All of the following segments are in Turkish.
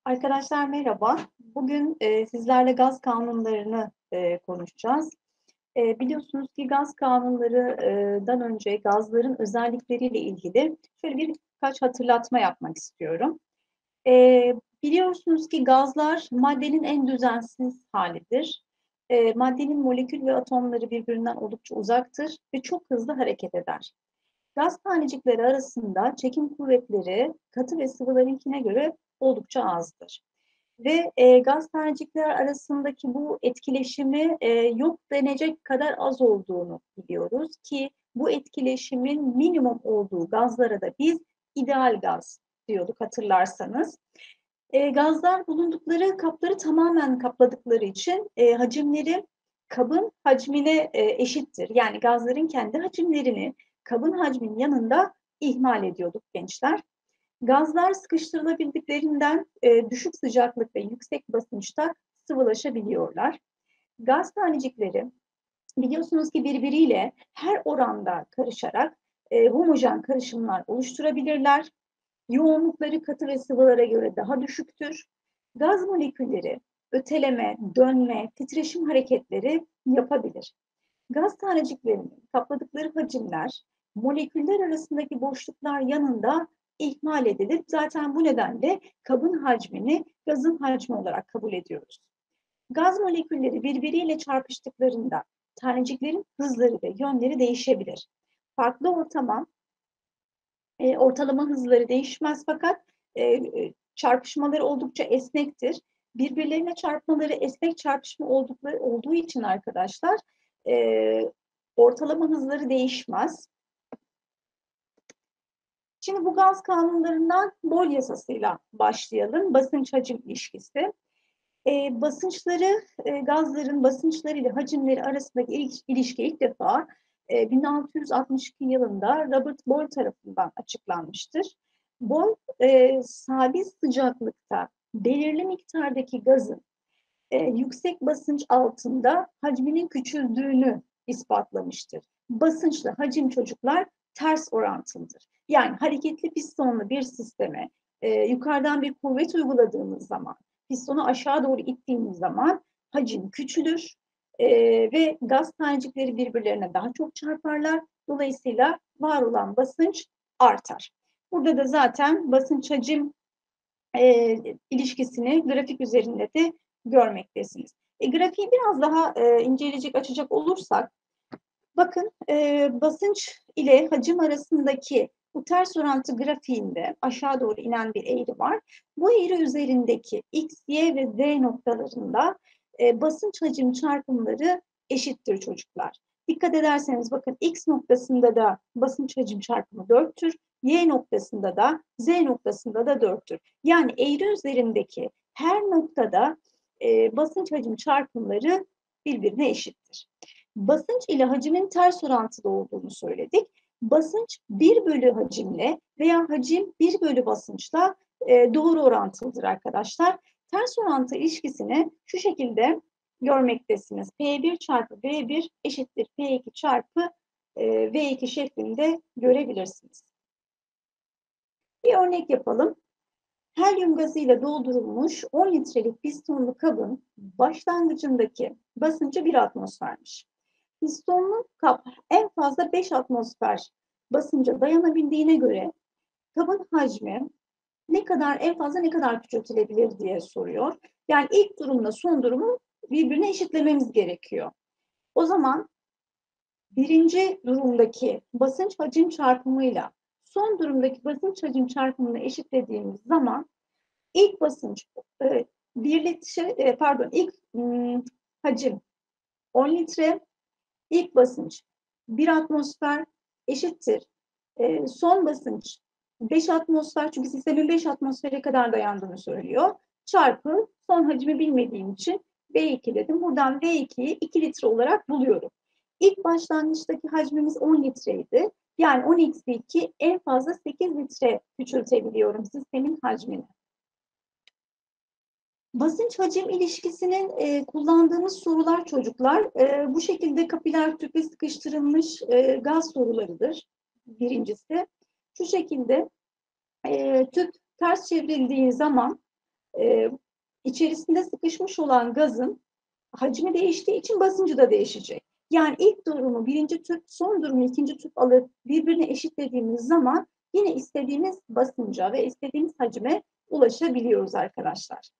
Arkadaşlar merhaba. Bugün sizlerle gaz kanunlarını konuşacağız. Biliyorsunuz ki gaz kanunlarından önce gazların özellikleriyle ilgili şöyle birkaç hatırlatma yapmak istiyorum. E, Biliyorsunuz ki gazlar maddenin en düzensiz halidir. Maddenin molekül ve atomları birbirinden oldukça uzaktır ve çok hızlı hareket eder. Gaz tanecikleri arasında çekim kuvvetleri katı ve sıvılarınkine göre oldukça azdır. Ve gaz tanecikler arasındaki bu etkileşimi yok denecek kadar az olduğunu biliyoruz ki bu etkileşimin minimum olduğu gazlara da biz ideal gaz diyorduk hatırlarsanız. Gazlar bulundukları kapları tamamen kapladıkları için hacimleri kabın hacmine eşittir. Yani gazların kendi hacimlerini kabın hacminin yanında ihmal ediyorduk gençler. Gazlar sıkıştırılabildiklerinden düşük sıcaklık ve yüksek basınçta sıvılaşabiliyorlar. Gaz tanecikleri biliyorsunuz ki birbiriyle her oranda karışarak homojen karışımlar oluşturabilirler. Yoğunlukları katı ve sıvılara göre daha düşüktür. Gaz molekülleri öteleme, dönme, titreşim hareketleri yapabilir. Gaz taneciklerinin kapladıkları hacimler moleküller arasındaki boşluklar yanında ihmal edilir. Zaten bu nedenle kabın hacmini gazın hacmi olarak kabul ediyoruz. Gaz molekülleri birbiriyle çarpıştıklarında taneciklerin hızları ve yönleri değişebilir. Farklı ortalama hızları değişmez fakat çarpışmaları oldukça esnektir. Birbirlerine çarpmaları esnek çarpışma olduğu için arkadaşlar e, ortalama hızları değişmez. Şimdi bu gaz kanunlarından Boyle yasasıyla başlayalım. Basınç hacim ilişkisi. Gazların basınçları ile hacimleri arasındaki ilişki ilk defa 1662 yılında Robert Boyle tarafından açıklanmıştır. Boyle sabit sıcaklıkta belirli miktardaki gazın yüksek basınç altında hacminin küçüldüğünü ispatlamıştır. Basınçla hacim çocuklar ters orantılıdır. Yani hareketli pistonlu bir sisteme yukarıdan bir kuvvet uyguladığımız zaman, pistonu aşağı doğru ittiğimiz zaman hacim küçülür ve gaz tanecikleri birbirlerine daha çok çarparlar. Dolayısıyla var olan basınç artar. Burada da zaten basınç hacim ilişkisini grafik üzerinde de görmektesiniz. Grafiği biraz daha inceleyecek, açacak olursak, bakın basınç ile hacim arasındaki bu ters orantı grafiğinde aşağı doğru inen bir eğri var. Bu eğri üzerindeki X, Y ve Z noktalarında basınç hacim çarpımları eşittir çocuklar. Dikkat ederseniz bakın X noktasında da basınç hacim çarpımı 4'tür. Y noktasında da Z noktasında da 4'tür. Yani eğri üzerindeki her noktada basınç hacim çarpımları birbirine eşittir. Basınç ile hacmin ters orantılı olduğunu söyledik. Basınç 1 bölü hacimle veya hacim 1 bölü basınçla doğru orantılıdır arkadaşlar. Ters orantı ilişkisini şu şekilde görmektesiniz. P1 çarpı V1 eşittir P2 çarpı V2 şeklinde görebilirsiniz. Bir örnek yapalım. Helyum gazıyla doldurulmuş 10 litrelik pistonlu kabın başlangıcındaki basıncı 1 atmosfermiş. Pistonlu kap en fazla 5 atmosfer basınca dayanabildiğine göre kabın hacmi en fazla ne kadar küçültülebilir diye soruyor. Yani ilk durumla son durumu birbirine eşitlememiz gerekiyor. O zaman birinci durumdaki basınç hacim çarpımıyla son durumdaki basınç hacim çarpımını eşitlediğimiz zaman ilk basınç hacim 10 litre, ilk basınç 1 atmosfer eşittir. Son basınç 5 atmosfer, çünkü sistemin 5 atmosfere kadar dayandığını söylüyor. Çarpı son hacmi bilmediğim için V2 dedim. Buradan V2'yi 2 litre olarak buluyorum. İlk başlangıçtaki hacmimiz 10 litreydi. Yani 10 eksi 2 en fazla 8 litre küçültebiliyorum sistemin hacmini. Basınç hacim ilişkisinin kullandığımız sorular çocuklar bu şekilde kapiler tüpe sıkıştırılmış gaz sorularıdır. Birincisi şu şekilde tüp ters çevrildiği zaman E, içerisinde sıkışmış olan gazın hacmi değiştiği için basıncı da değişecek. Yani ilk durumu birinci tüp, son durumu ikinci tüp alıp birbirine eşitlediğimiz zaman yine istediğimiz basınca ve istediğimiz hacme ulaşabiliyoruz arkadaşlar.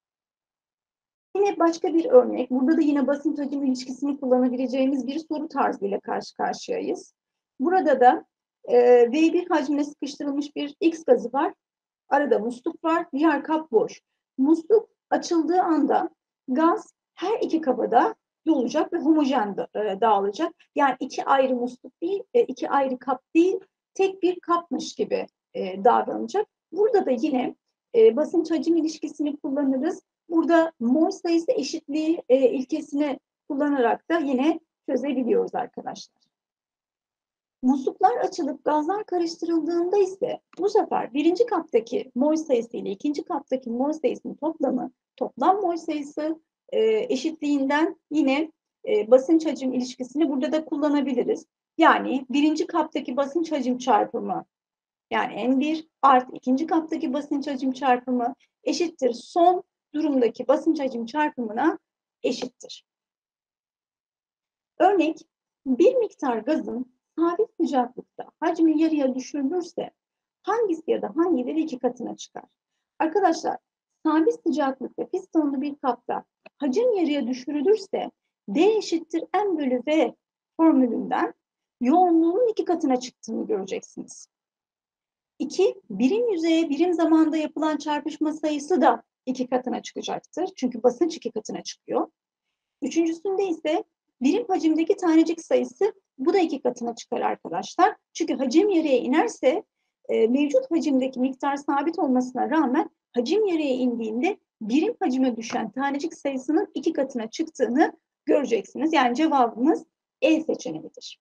Yine başka bir örnek, burada da yine basınç hacim ilişkisini kullanabileceğimiz bir soru tarzıyla karşı karşıyayız. Burada da V1 hacmine sıkıştırılmış bir X gazı var. Arada musluk var, diğer kap boş. Musluk açıldığı anda gaz her iki kaba da dolacak ve homojen dağılacak. Yani iki ayrı musluk değil, iki ayrı kap değil, tek bir kapmış gibi davranacak. Burada da yine basınç hacim ilişkisini kullanırız. Burada mol sayısı eşitliği ilkesini kullanarak da yine çözebiliyoruz arkadaşlar. Musluklar açılıp gazlar karıştırıldığında ise bu sefer birinci kaptaki mol sayısı ile ikinci kaptaki mol sayısının toplamı, toplam mol sayısı eşitliğinden yine basınç hacim ilişkisini burada da kullanabiliriz. Yani birinci kaptaki basınç hacim çarpımı, yani M1 artı ikinci kaptaki basınç hacim çarpımı eşittir son durumdaki basınç hacim çarpımına eşittir. Örnek, bir miktar gazın sabit sıcaklıkta hacmi yarıya düşürülürse hangisi ya da hangileri iki katına çıkar? Arkadaşlar, sabit sıcaklıkta pistonlu bir kapta hacim yarıya düşürülürse D eşittir M bölü V formülünden yoğunluğun iki katına çıktığını göreceksiniz. 2, birim yüzeye birim zamanda yapılan çarpışma sayısı da iki katına çıkacaktır. Çünkü basınç iki katına çıkıyor. Üçüncüsünde ise birim hacimdeki tanecik sayısı, bu da iki katına çıkar arkadaşlar. Çünkü hacim yarıya inerse mevcut hacimdeki miktar sabit olmasına rağmen hacim yarıya indiğinde birim hacime düşen tanecik sayısının iki katına çıktığını göreceksiniz. Yani cevabımız E seçeneğidir.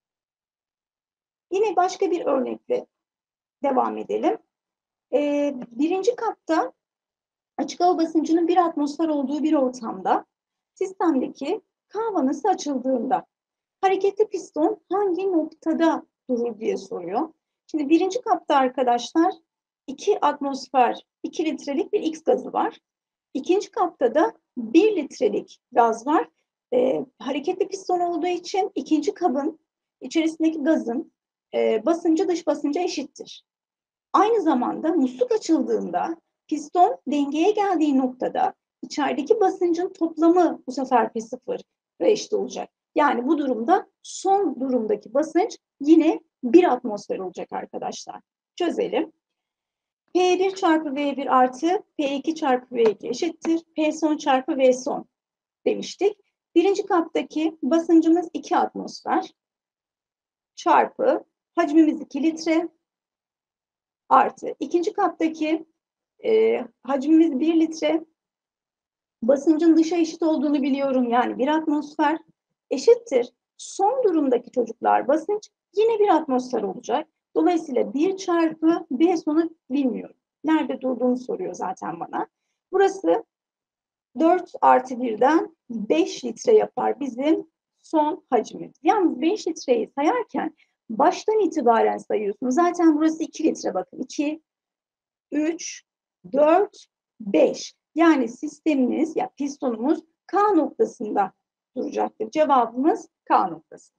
Yine başka bir örnekle devam edelim. Birinci kapta açık hava basıncının 1 atmosfer olduğu bir ortamda sistemdeki K vanası açıldığında hareketli piston hangi noktada durur diye soruyor. Şimdi birinci kapta arkadaşlar 2 atmosfer 2 litrelik bir X gazı var. İkinci kapta da 1 litrelik gaz var. Hareketli piston olduğu için ikinci kabın içerisindeki gazın basıncı dış basınca eşittir. Aynı zamanda musluk açıldığında piston dengeye geldiği noktada içerideki basıncın toplamı bu sefer P0 ve eşit olacak. Yani bu durumda son durumdaki basınç yine 1 atmosfer olacak arkadaşlar. Çözelim. P1 çarpı V1 artı P2 çarpı V2 eşittir P son çarpı V son demiştik. Birinci kaptaki basıncımız 2 atmosfer çarpı hacmimiz 2 litre artı ikinci kaptaki hacmimiz 1 litre, basıncın dışa eşit olduğunu biliyorum, yani 1 atmosfer eşittir. Son durumdaki çocuklar basınç yine 1 atmosfer olacak. Dolayısıyla 1 çarpı B sonu bilmiyorum. Nerede durduğunu soruyor zaten bana. Burası 4 artı 1'den 5 litre yapar bizim son hacmimiz. Yalnız 5 litreyi sayarken baştan itibaren sayıyorsunuz. Zaten burası 2 litre, bakın. 2, 3, 4, 5. Yani sistemimiz, ya pistonumuz K noktasında duracaktır. Cevabımız K noktası.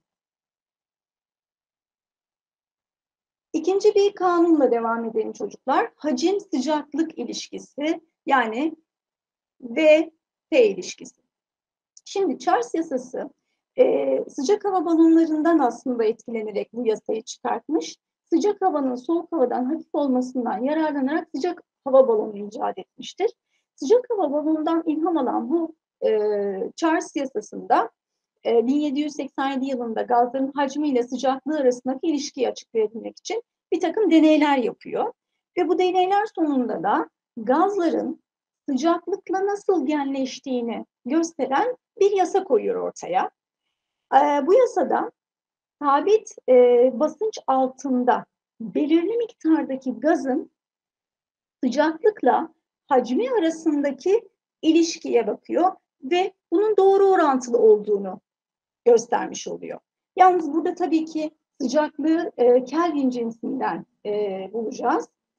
İkinci bir kanunla devam edelim çocuklar. Hacim sıcaklık ilişkisi, yani V T ilişkisi. Şimdi Charles yasası sıcak hava balonlarından aslında etkilenerek bu yasayı çıkartmış. Sıcak havanın soğuk havadan hafif olmasından yararlanarak sıcak hava balonu icat etmiştir. Sıcak hava balonundan ilham alan bu Charles yasasında 1787 yılında gazların hacmiyle sıcaklığı arasındaki ilişkiyi açıklayabilmek için bir takım deneyler yapıyor. Ve bu deneyler sonunda da gazların sıcaklıkla nasıl genleştiğini gösteren bir yasa koyuyor ortaya. Bu yasada sabit basınç altında belirli miktardaki gazın sıcaklıkla hacmi arasındaki ilişkiye bakıyor ve bunun doğru orantılı olduğunu göstermiş oluyor. Yalnız burada tabii ki sıcaklığı Kelvin cinsinden bulacağız.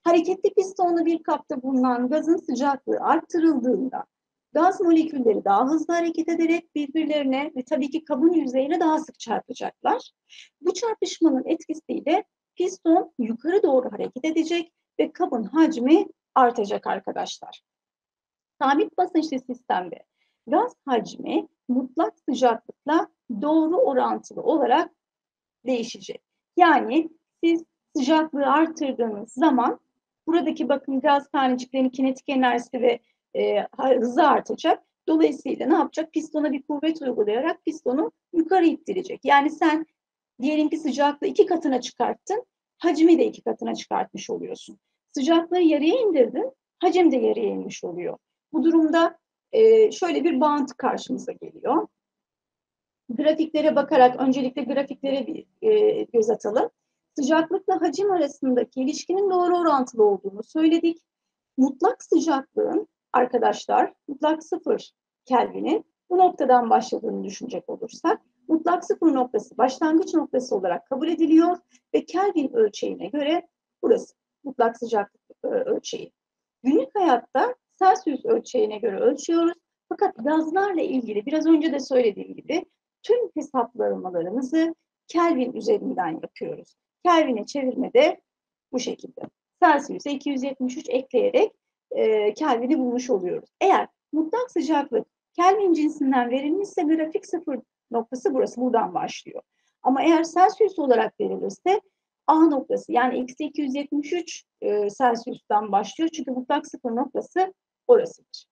Hareketli pistonlu bir kapta bulunan gazın sıcaklığı arttırıldığında gaz molekülleri daha hızlı hareket ederek birbirlerine ve tabii ki kabın yüzeyine daha sık çarpacaklar. Bu çarpışmanın etkisiyle piston yukarı doğru hareket edecek ve kabın hacmi artacak arkadaşlar. Sabit basınçlı sistemde gaz hacmi mutlak sıcaklıkla doğru orantılı olarak değişecek. Yani siz sıcaklığı arttırdığınız zaman buradaki bakın gaz taneciklerinin kinetik enerjisi ve hızı artacak. Dolayısıyla ne yapacak? Pistona bir kuvvet uygulayarak pistonu yukarı ittirecek. Yani sen diyelim ki sıcaklığı 2 katına çıkarttın, hacmi de 2 katına çıkartmış oluyorsun. Sıcaklığı yarıya indirdin, hacim de yarıya inmiş oluyor. Bu durumda şöyle bir bağıntı karşımıza geliyor. Grafiklere bakarak öncelikle grafiklere bir göz atalım. Sıcaklıkla hacim arasındaki ilişkinin doğru orantılı olduğunu söyledik. Mutlak sıcaklığın arkadaşlar mutlak 0 Kelvin'in bu noktadan başladığını düşünecek olursak mutlak 0 noktası başlangıç noktası olarak kabul ediliyor ve Kelvin ölçeğine göre burası mutlak sıcaklık ölçeği. Günlük hayatta Celsius ölçeğine göre ölçüyoruz. Fakat gazlarla ilgili biraz önce de söylediğim gibi tüm hesaplamalarımızı Kelvin üzerinden yapıyoruz. Kelvin'e çevirme de bu şekilde. Celsius'a 273 ekleyerek Kelvin'i bulmuş oluyoruz. Eğer mutlak sıcaklık Kelvin cinsinden verilmişse grafik 0 noktası burası, buradan başlıyor. Ama eğer Celsius olarak verilirse A noktası yani eksi 273 Celsius'tan başlıyor. Çünkü mutlak 0 noktası orasıdır.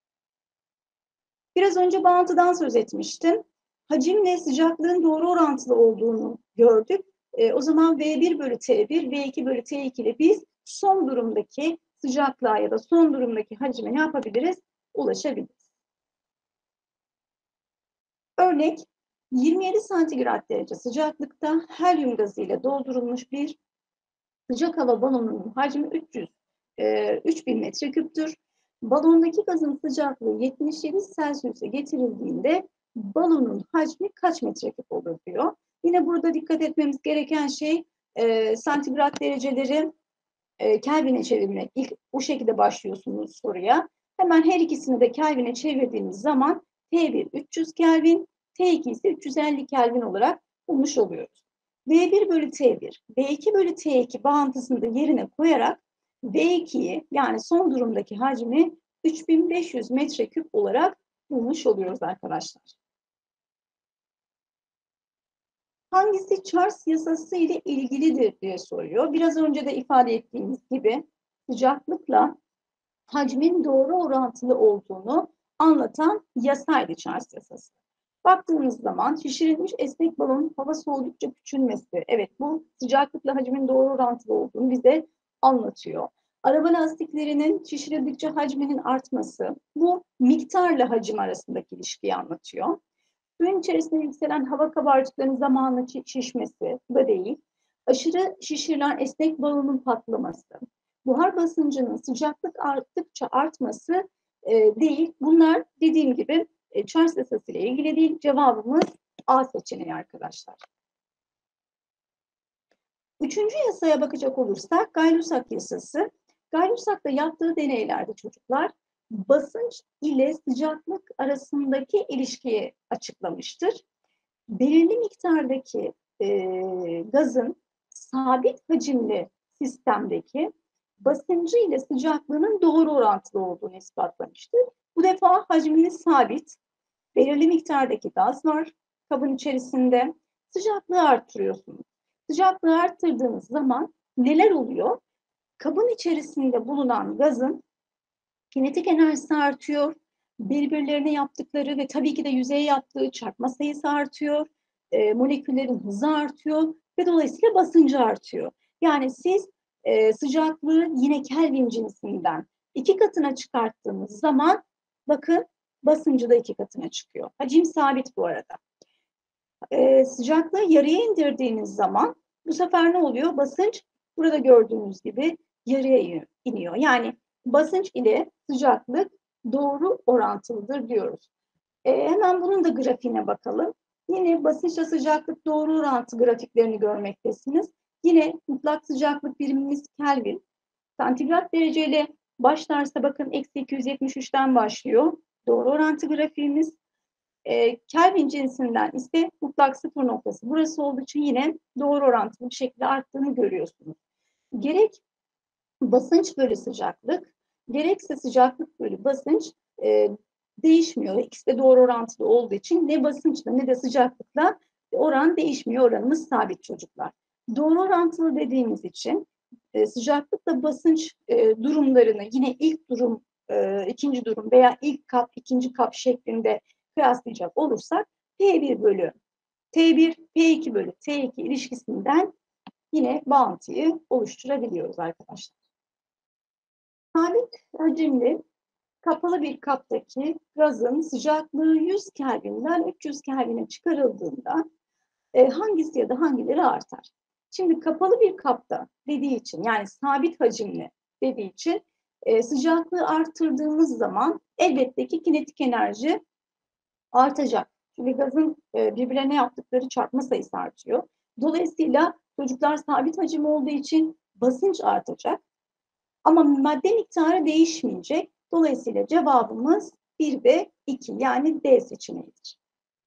Biraz önce bağıntıdan söz etmiştim. Hacimle sıcaklığın doğru orantılı olduğunu gördük. O zaman V1 bölü T1, V2 bölü T2 ile biz son durumdaki sıcaklığa ya da son durumdaki hacme ne yapabiliriz? Ulaşabiliriz. Örnek 27 santigrat derece sıcaklıkta helyum gazı ile doldurulmuş bir sıcak hava balonunun hacmi 3000 metreküptür. Balondaki gazın sıcaklığı 77 Celsius'e getirildiğinde balonun hacmi kaç metreküp olur diyor. Yine burada dikkat etmemiz gereken şey santigrat dereceleri Kelvin'e çevirmek. İlk bu şekilde başlıyorsunuz soruya. Hemen her ikisini de Kelvin'e çevirdiğiniz zaman T1 300 Kelvin, T2 ise 350 Kelvin olarak bulmuş oluyoruz. V1 bölü T1, V2 bölü T2 bağıntısını da yerine koyarak V2'yi yani son durumdaki hacmi 3500 metreküp olarak bulmuş oluyoruz arkadaşlar. Hangisi Charles yasası ile ilgilidir diye soruyor. Biraz önce de ifade ettiğimiz gibi sıcaklıkla hacmin doğru orantılı olduğunu anlatan yasaydı Charles yasası. Baktığımız zaman şişirilmiş esnek balonun hava soğudukça küçülmesi. Evet, bu sıcaklıkla hacmin doğru orantılı olduğunu bize anlatıyor. Araba lastiklerinin şişirildikçe hacminin artması, bu miktarla hacim arasındaki ilişkiyi anlatıyor. Suyun içerisinde yükselen hava kabarcıklarının zamanla şişmesi, bu da değil. Aşırı şişirilen esnek balonun patlaması, buhar basıncının sıcaklık arttıkça artması değil. Bunlar dediğim gibi Charles yasası ile ilgili değil. Cevabımız A seçeneği arkadaşlar. Üçüncü yasaya bakacak olursak Gay-Lussac yasası. Gay-Lussac'ta yaptığı deneylerde çocuklar basınç ile sıcaklık arasındaki ilişkiyi açıklamıştır. Belirli miktardaki gazın sabit hacimli sistemdeki basıncı ile sıcaklığının doğru orantılı olduğunu ispatlamıştır. Bu defa hacminiz sabit, belirli miktardaki gaz var kabın içerisinde, sıcaklığı arttırıyorsunuz. Sıcaklığı arttırdığınız zaman neler oluyor? Kabın içerisinde bulunan gazın kinetik enerjisi artıyor, birbirlerine yaptıkları ve tabii ki de yüzeye yaptığı çarpma sayısı artıyor, moleküllerin hızı artıyor ve dolayısıyla basıncı artıyor. Yani siz sıcaklığı yine Kelvin cinsinden 2 katına çıkarttığınız zaman bakın basıncı da 2 katına çıkıyor. Hacim sabit bu arada. Sıcaklığı yarıya indirdiğiniz zaman bu sefer ne oluyor? Basınç burada gördüğünüz gibi yarıya iniyor. Yani basınç ile sıcaklık doğru orantılıdır diyoruz. Hemen bunun da grafiğine bakalım. Yine basınçla sıcaklık doğru orantı grafiklerini görmektesiniz. Yine mutlak sıcaklık birimimiz Kelvin. Santigrat dereceyle başlarsa bakın eksi 273'ten başlıyor. Doğru orantı grafiğimiz. Kelvin cinsinden ise mutlak sıfır noktası burası olduğu için yine doğru orantılı bir şekilde arttığını görüyorsunuz. Gerek basınç bölü sıcaklık, gerekse sıcaklık bölü basınç değişmiyor. İkisi de doğru orantılı olduğu için ne basınçla ne de sıcaklıkla oran değişmiyor. Oranımız sabit çocuklar. Doğru orantılı dediğimiz için sıcaklıkla basınç durumlarını yine ilk durum, ikinci durum veya ilk kap, ikinci kap şeklinde kıyaslayacak olursak P1 bölü T1, P2 bölü T2 ilişkisinden yine bağıntıyı oluşturabiliyoruz arkadaşlar. Sabit hacimli kapalı bir kaptaki gazın sıcaklığı 100 Kelvin'den 300 Kelvin'e çıkarıldığında hangisi ya da hangileri artar? Şimdi kapalı bir kapta dediği için yani sabit hacimli dediği için sıcaklığı arttırdığımız zaman elbette ki kinetik enerji artacak. Çünkü gazın birbirlerine yaptıkları çarpma sayısı artıyor. Dolayısıyla çocuklar sabit hacim olduğu için basınç artacak. Ama madde miktarı değişmeyecek. Dolayısıyla cevabımız 1 ve 2 yani D seçeneğidir.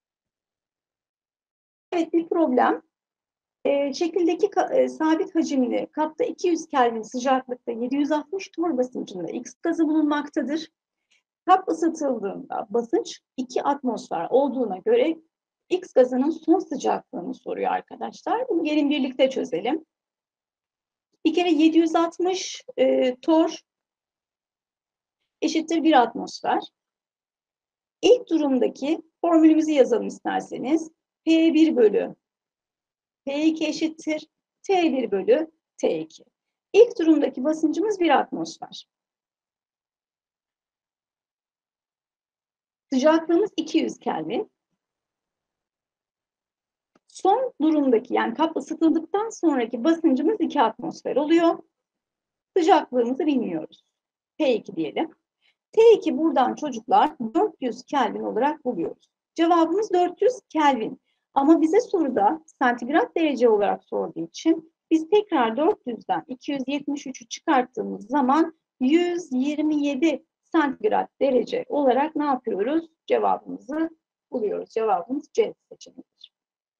Evet bir problem. Şekildeki sabit hacimli kapta 200 Kelvin sıcaklıkta 760 torr basıncında X gazı bulunmaktadır. Kap ısıtıldığında basınç 2 atmosfer olduğuna göre X gazının son sıcaklığını soruyor arkadaşlar. Bunu gelin birlikte çözelim. Bir kere 760 torr eşittir 1 atmosfer. İlk durumdaki formülümüzü yazalım isterseniz. P1 bölü P2 eşittir T1 bölü T2. İlk durumdaki basıncımız 1 atmosfer. Sıcaklığımız 200 Kelvin. Son durumdaki yani kap ısıtıldıktan sonraki basıncımız 2 atmosfer oluyor. Sıcaklığımızı bilmiyoruz. T2 diyelim. T2 buradan çocuklar 400 Kelvin olarak buluyoruz. Cevabımız 400 Kelvin. Ama bize soruda santigrat derece olarak sorduğu için biz tekrar 400'den 273'ü çıkarttığımız zaman 127 santigrat derece olarak ne yapıyoruz? Cevabımızı buluyoruz. Cevabımız C seçeneğidir.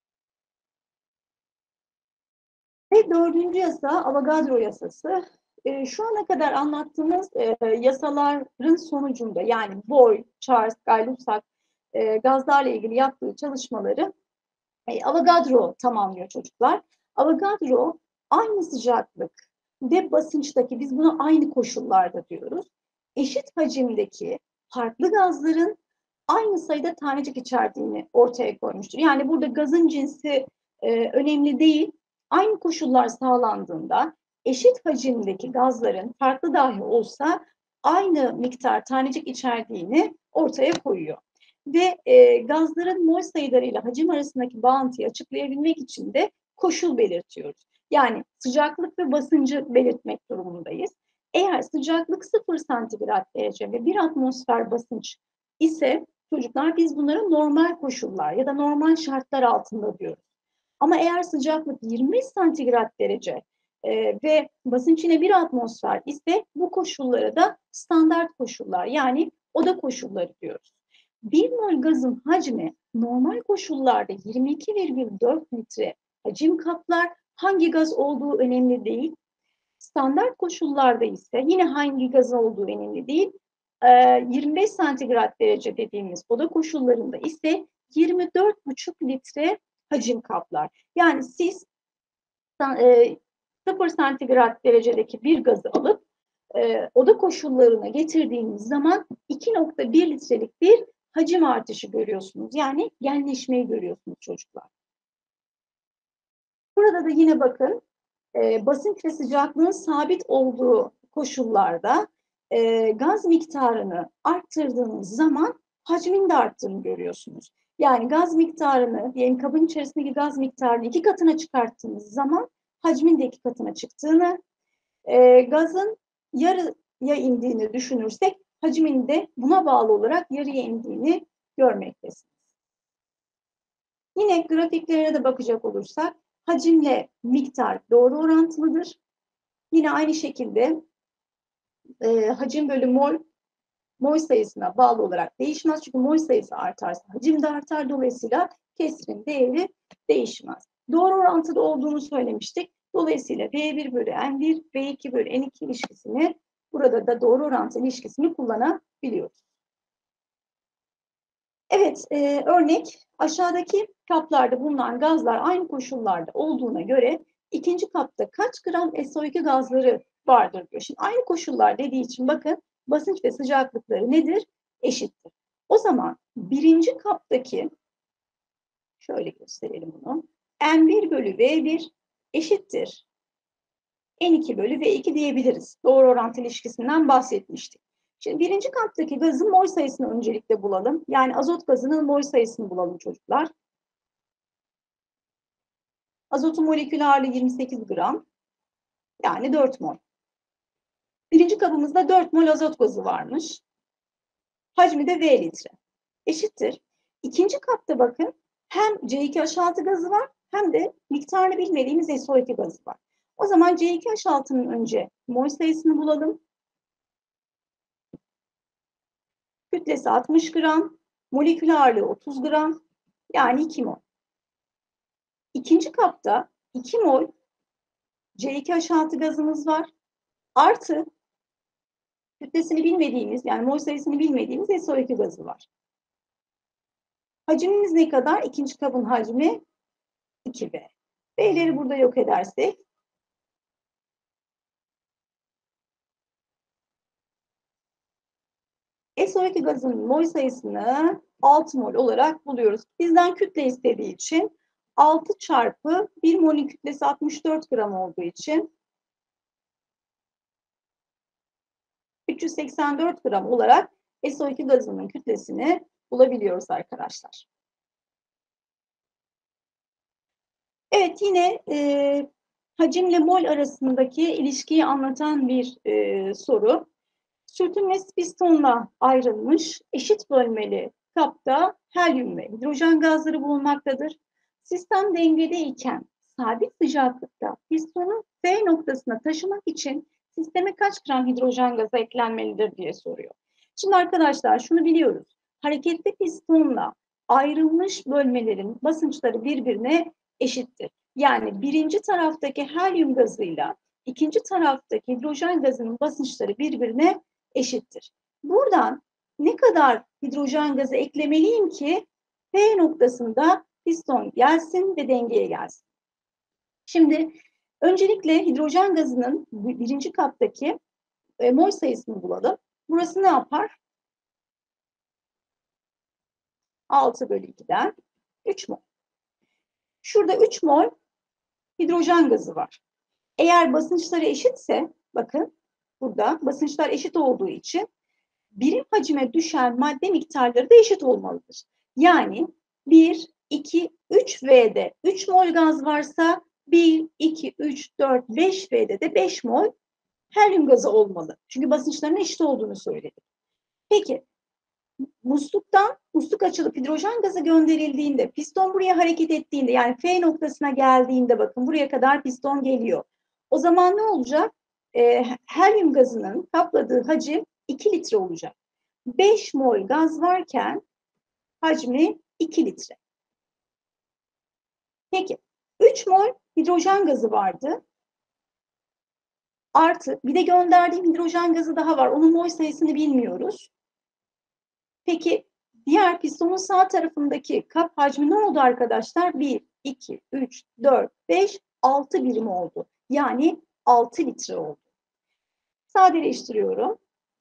Ve dördüncü yasa Avogadro yasası. Şu ana kadar anlattığımız yasaların sonucunda yani Boyle, Charles, Gay-Lussac gazlarla ilgili yaptığı çalışmaları Avogadro tamamlıyor çocuklar. Avogadro aynı sıcaklık ve basınçtaki biz buna aynı koşullarda diyoruz. Eşit hacimdeki farklı gazların aynı sayıda tanecik içerdiğini ortaya koymuştur. Yani burada gazın cinsi önemli değil. Aynı koşullar sağlandığında eşit hacimdeki gazların farklı dahi olsa aynı miktar tanecik içerdiğini ortaya koyuyor. Ve gazların mol sayılarıyla hacim arasındaki bağıntıyı açıklayabilmek için de koşul belirtiyoruz. Yani sıcaklık ve basıncı belirtmek durumundayız. Eğer sıcaklık 0 santigrat derece ve 1 atmosfer basınç ise çocuklar biz bunlara normal koşullar ya da normal şartlar altında diyoruz. Ama eğer sıcaklık 25 santigrat derece ve basınç yine 1 atmosfer ise bu koşullara da standart koşullar yani oda koşulları diyoruz. 1 mol gazın hacmi normal koşullarda 22,4 litre hacim kaplar. Hangi gaz olduğu önemli değil. Standart koşullarda ise yine hangi gaz olduğu önemli değil. 25 santigrat derece dediğimiz oda koşullarında ise 24,5 litre hacim kaplar. Yani siz 0 santigrat derecedeki bir gazı alıp oda koşullarına getirdiğiniz zaman 2,1 litrelik bir hacim artışı görüyorsunuz. Yani genleşmeyi görüyorsunuz çocuklar. Burada da yine bakın basınç ve sıcaklığın sabit olduğu koşullarda gaz miktarını arttırdığınız zaman hacmin de arttığını görüyorsunuz. Yani gaz miktarını, diyelim kabın içerisindeki gaz miktarını 2 katına çıkarttığınız zaman hacmin de 2 katına çıktığını, gazın yarıya indiğini düşünürsek hacmin de buna bağlı olarak yarıya indiğini görmektesiniz. Yine grafiklere de bakacak olursak hacimle miktar doğru orantılıdır. Yine aynı şekilde hacim bölü mol sayısına bağlı olarak değişmez. Çünkü mol sayısı artarsa hacim de artar. Dolayısıyla kesrin değeri değişmez. Doğru orantıda olduğunu söylemiştik. Dolayısıyla V1 bölü N1, V2 bölü N2 ilişkisini, burada da doğru orantı ilişkisini kullanabiliyoruz. Evet, örnek aşağıdaki kaplarda bulunan gazlar aynı koşullarda olduğuna göre ikinci kapta kaç gram SO2 gazları vardır diyor. Şimdi aynı koşullar dediği için bakın basınç ve sıcaklıkları nedir? Eşittir. O zaman birinci kaptaki, şöyle gösterelim bunu, N1 bölü V1 eşittir N2 bölü V2 diyebiliriz. Doğru orantı ilişkisinden bahsetmiştik. Şimdi birinci kaptaki gazın mol sayısını öncelikle bulalım. Yani azot gazının mol sayısını bulalım çocuklar. Azotun molekül ağırlığı 28 gram. Yani 4 mol. Birinci kabımızda 4 mol azot gazı varmış. Hacmi de V litre. Eşittir. İkinci kapta bakın hem C2H6 gazı var hem de miktarını bilmediğimiz SO2 gazı var. O zaman C2H6'nın önce mol sayısını bulalım. Kütlesi 60 gram, molekül ağırlığı 30 gram, yani 2 mol. İkinci kapta 2 mol C2H6 gazımız var. Artı kütlesini bilmediğimiz, yani mol sayısını bilmediğimiz SO2 gazı var. Hacmimiz ne kadar? İkinci kabın hacmi 2V. V'leri burada yok edersek SO2 gazının mol sayısını 6 mol olarak buluyoruz. Bizden kütle istediği için 6 çarpı 1 molün kütlesi 64 gram olduğu için 384 gram olarak SO2 gazının kütlesini bulabiliyoruz arkadaşlar. Evet, yine hacimle mol arasındaki ilişkiyi anlatan bir soru. Sürtünmesi pistonla ayrılmış eşit bölmeli kapta helyum ve hidrojen gazları bulunmaktadır. Sistem dengedeyken sabit sıcaklıkta pistonu F noktasına taşımak için sisteme kaç gram hidrojen gazı eklenmelidir diye soruyor. Şimdi arkadaşlar şunu biliyoruz. Hareketli pistonla ayrılmış bölmelerin basınçları birbirine eşittir. Yani birinci taraftaki helyum gazıyla ikinci taraftaki hidrojen gazının basınçları birbirine eşittir. Buradan ne kadar hidrojen gazı eklemeliyim ki P noktasında piston gelsin ve dengeye gelsin. Şimdi öncelikle hidrojen gazının birinci kaptaki mol sayısını bulalım. Burası ne yapar? 6 bölü 2'den 3 mol. Şurada 3 mol hidrojen gazı var. Eğer basınçları eşitse, bakın burada basınçlar eşit olduğu için birim hacime düşen madde miktarları da eşit olmalıdır. Yani 1, 2, 3 V'de 3 mol gaz varsa 1, 2, 3, 4, 5 V'de de 5 mol helyum gazı olmalı. Çünkü basınçların eşit olduğunu söyledik. Peki musluk açılıp hidrojen gazı gönderildiğinde, piston buraya hareket ettiğinde, yani F noktasına geldiğinde, bakın buraya kadar piston geliyor. O zaman ne olacak? Helyum gazının kapladığı hacim 2 litre olacak. 5 mol gaz varken hacmi 2 litre. Peki 3 mol hidrojen gazı vardı. Artı bir de gönderdiğim hidrojen gazı daha var. Onun mol sayısını bilmiyoruz. Peki diğer pistonun sağ tarafındaki kap hacmi ne oldu arkadaşlar? 1, 2, 3, 4, 5, 6 birim oldu. Yani 6 litre oldu. Sadeleştiriyorum.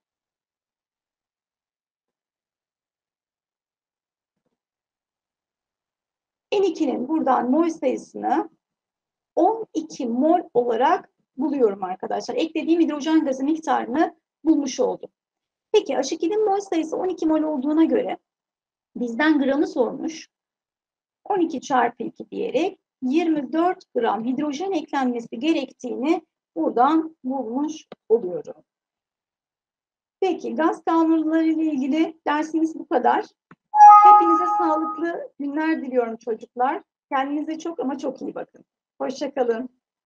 N2'nin buradan mol sayısını 12 mol olarak buluyorum arkadaşlar. Eklediğim hidrojen gazı miktarını bulmuş oldum. Peki H2'nin mol sayısı 12 mol olduğuna göre bizden gramı sormuş. 12 çarpı 2 diyerek 24 gram hidrojen eklenmesi gerektiğini buradan bulmuş oluyorum. Peki gaz kanunları ile ilgili dersimiz bu kadar. Hepinize sağlıklı günler diliyorum çocuklar. Kendinize çok ama çok iyi bakın. Hoşça kalın.